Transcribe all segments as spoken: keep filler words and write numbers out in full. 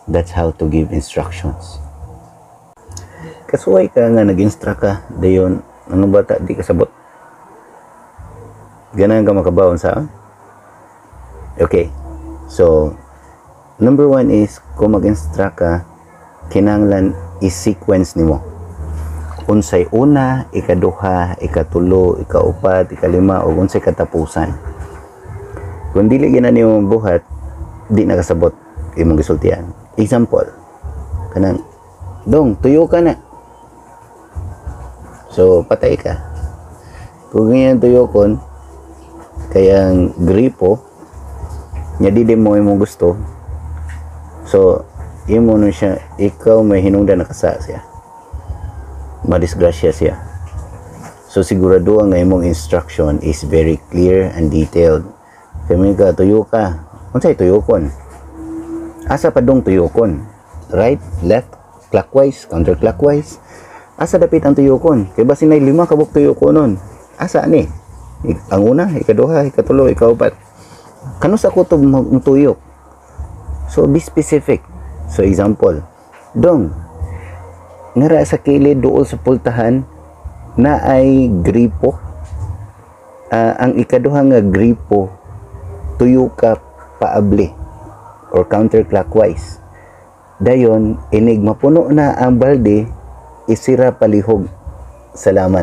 That's how to give instructions. Kasuway ka nga nag-instruct ka dayon ano bata di kasabot. Ganang ka makabawon sa. Okay. So number one is kung mag-instruct ka, kinahanglan i-sequence nimo. Unsay una, ikaduha, ikatulo, ikaupat, ikalima o unsay katapusan. Kung dili gina nimo buhat, di nakasabot imong gisultian. Example, kanang dong tuyo ka na. So patay ka. Kung ganyan tuyo kon kayang gripo nya di mo imong gusto. So imo no siya, ikaw may hinungdan nakasa siya. Madisgrasya siya. So sigurado ang imong instruction is very clear and detailed. Kami ka tuyo ka. Unsay tuyokon? Asa pa dong tuyokon? Right, left, clockwise, counterclockwise. Asa dapit ang tuyokon? Kay basin nay lima kabuk tuyokon nun. Asa ni? Ang una, ikaduha, ikatulo, ikaupat. Kano sa kutob magtuyok? So be specific. So example, dong ngara sa kilid duol sa pultahan na ay gripo. Uh, ang ikaduha nga gripo tuyo ka paabli or counterclockwise. Dayon inig mapuno na ang balde, isira palihog. Salamat.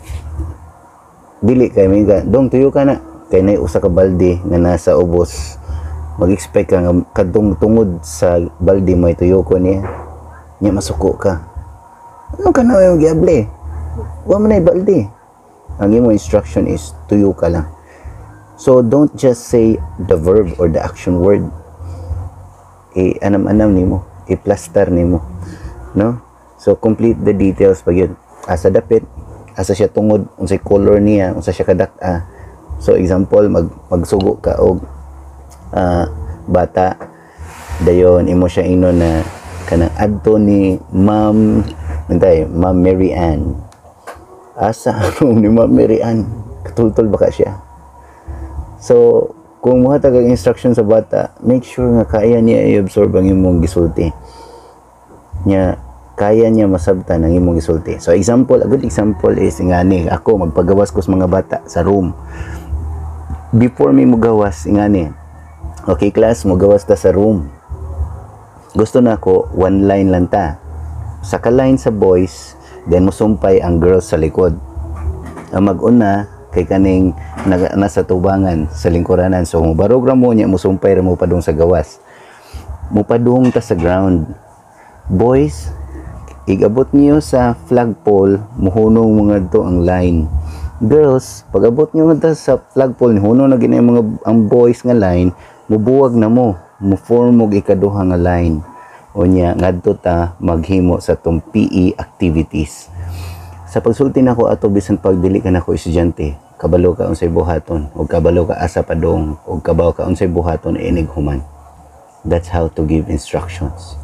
Dili kay mga dong tuyo ka na kay nay usa ka balde nga nasa ubos. Mag-expect ka nga kadtong tungod sa balde may tuyo ko niya. Nya masuko ka. Ano ka na yung giable? Wa man ay balde. Ang imo instruction is tuyo ka lang. So don't just say the verb or the action word. I anam-anam nimo, i-plaster nimo, no? So complete the details pag yun. Asa dapit, asa siya tungod, unsay color niya, unsa siya kadak-a. So example, mag magsugo ka og uh, bata dayon imo siya ino na kanang adto ni Ma'am Antay, Ma'am Mary Ann. Asa room ni Ma'am Mary Ann? Katultol ba ka siya? So, kung muhatag ang instruction sa bata, make sure nga kaya niya i-absorb ang imong gisulti. Nya, kaya niya masabtan ang imong gisulti. So, example, a good example is ingani, ako magpagawas ko sa mga bata sa room. Before mi mugawas, ingani, okay class, mugawas ta sa room. Gusto na ako, one line lang ta. Sa ka-line sa boys, then musumpay ang girls sa likod. Ang mag-una, kay kaning na, nasa tubangan sa lingkuranan. So, mubarog ra mo niya, musumpay ra mo padung sa gawas. Mupadung ta sa ground. Boys, igabot niyo sa flagpole, muhunong mga to ang line. Girls, pag-abot niyo ta sa flagpole, hunong na gina mga ang boys nga line, mubuwag na mo, muform og ikaduha nga line. O niya, ngadto ta maghimo sa tong P E activities. Sa pagsulti nako ato bisan pagdili ka nako estudyante, kabalo ka unsay buhaton, o kabalo ka asa padong, o kabaw ka unsay buhaton inig human. That's how to give instructions.